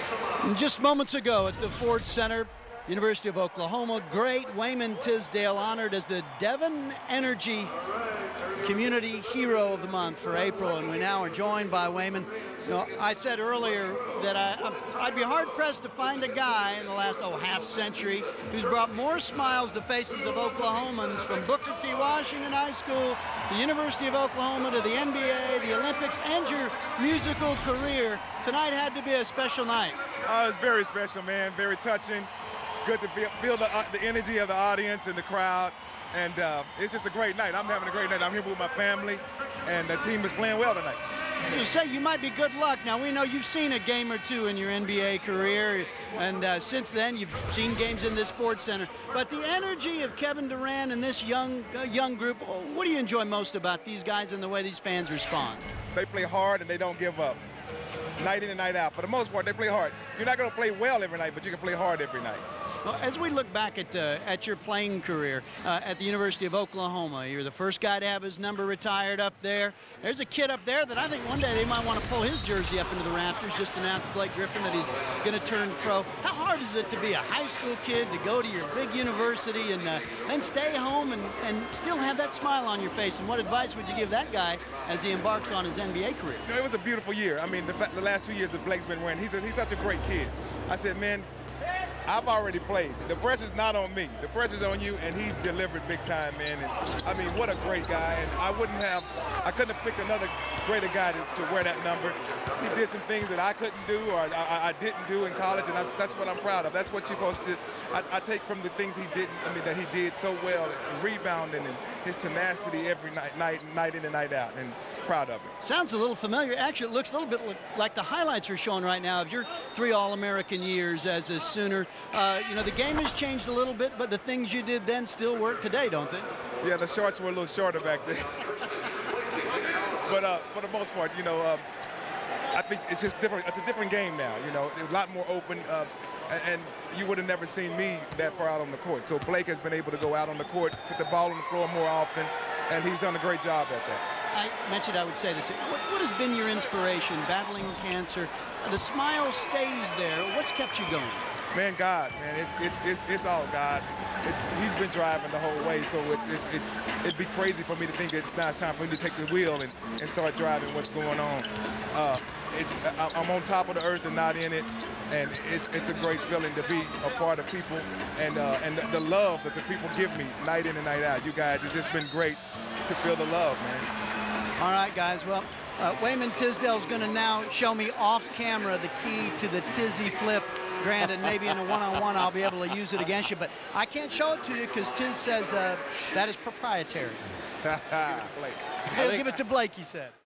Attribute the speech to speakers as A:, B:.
A: And just moments ago at the Ford Center, University of Oklahoma, great Wayman Tisdale honored as the Devon Energy Community Hero of the Month for April, and we now are joined by Wayman. You know, I said earlier that I'd be hard-pressed to find a guy in the last half-century who's brought more smiles to faces of Oklahomans from Booker T. Washington High School, the University of Oklahoma, to the NBA, the Olympics, and your musical career. Tonight had to be a special night.
B: Oh, it's very special, man. Very touching. Good to feel the energy of the audience and the crowd, and it's just a great night. I'm having a great night. I'm here with my family, and the team is playing well tonight.
A: You say you might be good luck. Now, we know you've seen a game or two in your NBA career, and since then you've seen games in this Sports Center. But the energy of Kevin Durant and this young group, what do you enjoy most about these guys and the way these fans respond?
B: They play hard and they don't give up. Night in and night out. For the most part, they play hard. You're not going to play well every night, but you can play hard every night.
A: Well, as we look back at your playing career at the University of Oklahoma, you're the first guy to have his number retired up there. There's a kid up there that I think one day they might want to pull his jersey up into the rafters. Just announced Blake Griffin that he's going to turn pro. How hard is it to be a high school kid, to go to your big university and then stay home and still have that smile on your face? And what advice would you give that guy as he embarks on his NBA career?
B: It was a beautiful year. I mean, the last 2 years that Blake's been wearing, he's such a great kid. I said, man, I've already played. The pressure's not on me. The pressure's on you, and he's delivered big time, man. And I mean, what a great guy. And I couldn't have picked another greater guy to wear that number. He did some things that I couldn't do or I didn't do in college, and that's what I'm proud of. That's what you're supposed to. I take from the things that he did so well, and rebounding and his tenacity every night in and night out, and proud of it.
A: Sounds a little familiar. Actually, it looks a little bit like the highlights are showing right now of your 3 All-American years as a Sooner. You know, the game has changed a little bit, but the things you did then still work today, don't they?
B: Yeah, the shorts were a little shorter back then. But for the most part, you know, I think it's just different. It's a different game now. You know, a lot more open, and you would have never seen me that far out on the court. So Blake has been able to go out on the court, put the ball on the floor more often, and he's done a great job at that.
A: I mentioned I would say this. What has been your inspiration? Battling cancer, the smile stays there. What's kept you going?
B: Man, God, man, it's all God. He's been driving the whole way, so it'd be crazy for me to think it's time for me to take the wheel and start driving what's going on. I'm on top of the earth and not in it, and it's a great feeling to be a part of people and the love that the people give me night in and night out. You guys, it's just been great to feel the love, man.
A: All right, guys. Well, Wayman Tisdale is going to now show me off camera the key to the Tizzy flip. Granted, maybe in a one-on-one I'll be able to use it against you, but I can't show it to you because Tiz says that is proprietary.
B: Blake.
A: He'll give it to Blake, he said.